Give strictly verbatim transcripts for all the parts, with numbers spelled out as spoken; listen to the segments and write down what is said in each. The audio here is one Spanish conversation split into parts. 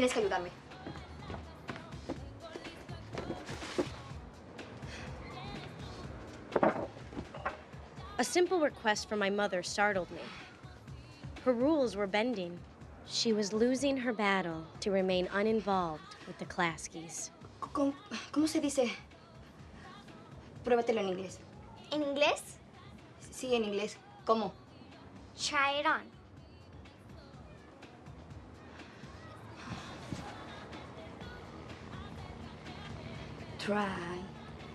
Tienes que ayudarme. A simple request from my mother startled me. Her rules were bending. She was losing her battle to remain uninvolved with the Klaskys. ¿Cómo, cómo se dice? Pruébatelo en inglés. ¿En inglés? Sí, en inglés. ¿Cómo? Try it on. Try.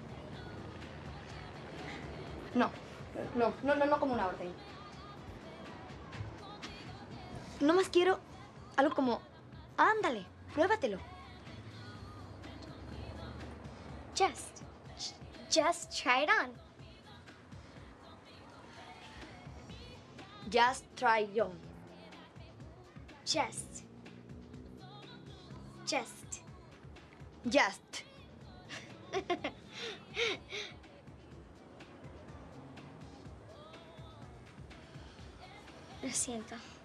No, no, no, no, no como una orden. No más quiero algo como, ándale, pruébatelo. Just. Just try it on. Just try it on. Just. Just. Just. Lo siento.